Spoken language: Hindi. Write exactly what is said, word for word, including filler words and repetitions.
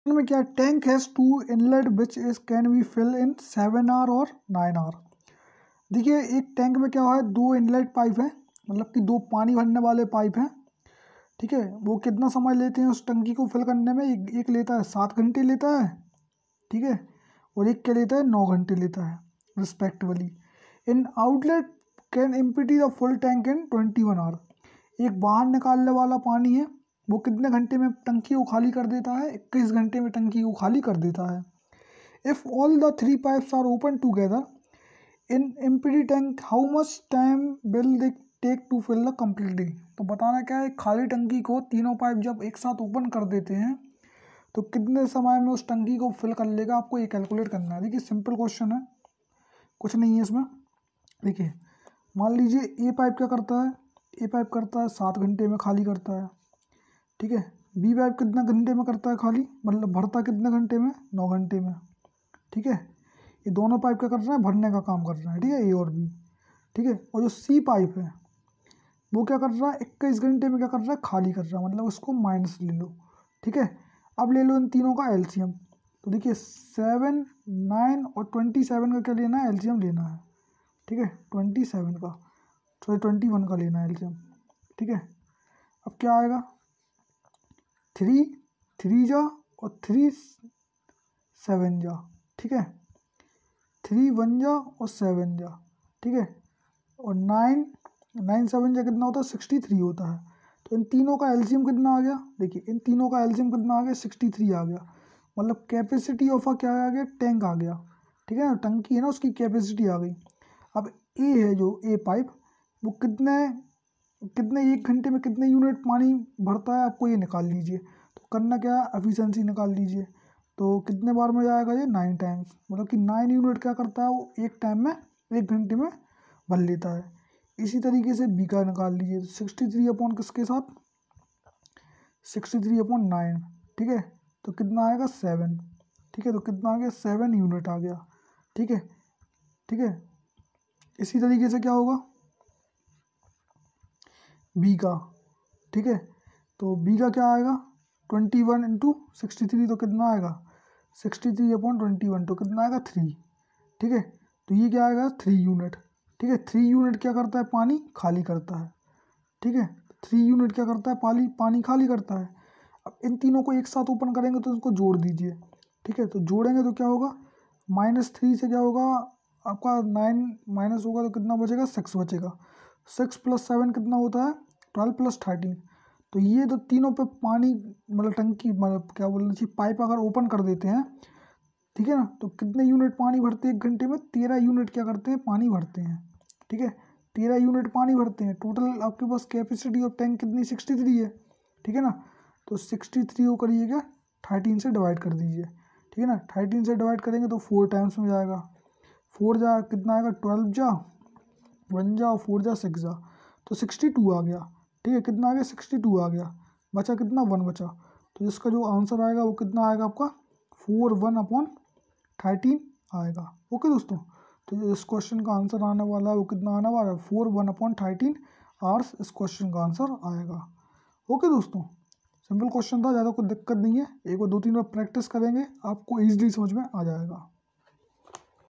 में क्या tank has two inlet which is can be fill in seven hour और नाइन आवर। देखिए एक टैंक में क्या है, दो इनलेट पाइप है, मतलब कि दो पानी भरने वाले पाइप हैं, ठीक है। वो कितना समय लेते हैं उस टंकी को फिल करने में, एक, एक लेता है सात घंटे लेता है, ठीक है, और एक क्या लेता है नौ घंटे लेता है respectively. In outlet can empty the full tank in twenty one hour. एक बाहर निकालने वाला पानी है, वो कितने घंटे में टंकी को खाली कर देता है, इक्कीस घंटे में टंकी को खाली कर देता है। If all the three pipes are open together in empty tank how much time will they take to fill the completely. तो बताना क्या है, खाली टंकी को तीनों पाइप जब एक साथ ओपन कर देते हैं तो कितने समय में उस टंकी को फिल कर लेगा, आपको ये कैलकुलेट करना है। देखिए सिंपल क्वेश्चन है, कुछ नहीं है इसमें। देखिए मान लीजिए ए पाइप क्या करता है, ए पाइप करता है सात घंटे में खाली करता है, ठीक है। बी पाइप कितना घंटे में करता है खाली, मतलब भरता कितने घंटे में, नौ घंटे में, ठीक है। ये दोनों पाइप क्या कर रहे हैं, भरने का काम कर रहे हैं, ठीक है, ए और बी, ठीक है। और जो सी पाइप है वो क्या कर रहा है, इक्कीस घंटे में क्या कर रहा है, खाली कर रहा है, मतलब उसको माइनस ले लो, ठीक है। अब ले लो इन तीनों का एलसीएम। तो देखिए सेवन नाइन और ट्वेंटी सेवन का क्या लेना है, एलसीएम लेना है, ठीक है। ट्वेंटी सेवन का सॉरी ट्वेंटी वन का लेना है एलसीएम, ठीक है। अब क्या आएगा, थ्री थ्री जा और थ्री सेवन जा, ठीक है, थ्री वन जा और सेवन जा, ठीक है, और नाइन नाइन सेवन जा कितना होता है, सिक्सटी थ्री होता है। तो इन तीनों का एलसीएम कितना आ गया, देखिए इन तीनों का एलसीएम कितना आ गया, सिक्सटी थ्री आ गया, मतलब कैपेसिटी ऑफ अ क्या आ गया, टैंक आ गया, ठीक है ना, टंकी है ना उसकी कैपेसिटी आ गई। अब ए है जो ए पाइप, वो कितने कितने एक घंटे में कितने यूनिट पानी भरता है, आपको ये निकाल लीजिए। तो करना क्या है, एफिशिएंसी निकाल लीजिए। तो कितने बार में जाएगा ये, नाइन टाइम्स, मतलब कि नाइन यूनिट क्या करता है वो एक टाइम में, एक घंटे में भर लेता है। इसी तरीके से बी का निकाल लीजिए, तो सिक्सटी थ्री अपॉन किसके साथ, सिक्सटी थ्री अपॉन नाइन, ठीक है, तो कितना आएगा सेवन, ठीक है। तो कितना आ गया, सेवन यूनिट आ गया, ठीक है, ठीक है। इसी तरीके से क्या होगा बी का, ठीक है। तो बी का क्या आएगा, twenty one into sixty three, तो कितना आएगा, sixty three upon twenty one, तो कितना आएगा थ्री, ठीक है। तो ये क्या आएगा, थ्री यूनिट, ठीक है। थ्री यूनिट क्या करता है, पानी खाली करता है, ठीक है। थ्री यूनिट क्या करता है, पानी पानी खाली करता है। अब इन तीनों को एक साथ ओपन करेंगे तो इसको जोड़ दीजिए, ठीक है। तो जोड़ेंगे तो क्या होगा, माइनस थ्री से क्या होगा आपका, नाइन माइनस होगा तो कितना बचेगा, सिक्स बचेगा। सिक्स प्लस सेवन कितना होता है, ट्वेल्व प्लस थर्टीन। तो ये तो तीनों पे पानी, मतलब टंकी, मतलब क्या बोलना चाहिए, पाइप अगर ओपन कर देते हैं, ठीक है ना, तो कितने यूनिट पानी भरते हैं एक घंटे में, तेरह यूनिट क्या करते हैं, पानी भरते हैं, ठीक है। तेरह यूनिट पानी भरते हैं। टोटल आपके पास कैपेसिटी ऑफ टैंक कितनी, सिक्सटी थ्री है, ठीक है ना। तो सिक्सटी थ्री को करिएगा थर्टीन से डिवाइड कर दीजिए, ठीक है ना। थर्टीन से डिवाइड करेंगे तो फोर टाइम्स में जाएगा, फोर जा कितना आएगा, ट्वेल्व जा, वन जा और फोर जा सिक्स जा, तो सिक्सटी टू आ गया, ठीक है। कितना आ गया, सिक्सटी टू आ गया, बचा कितना, वन बचा। तो इसका जो आंसर आएगा वो कितना आएगा आपका, फोर वन अपॉन थर्टीन आएगा। ओके दोस्तों, तो जो इस क्वेश्चन का आंसर आने वाला है वो कितना आने वाला है, four one upon thirteen hours इस क्वेश्चन का आंसर आएगा। ओके दोस्तों, सिंपल क्वेश्चन था, ज़्यादा कोई दिक्कत नहीं है, एक बार दो तीन बार प्रैक्टिस करेंगे आपको ईजिली समझ में आ जाएगा।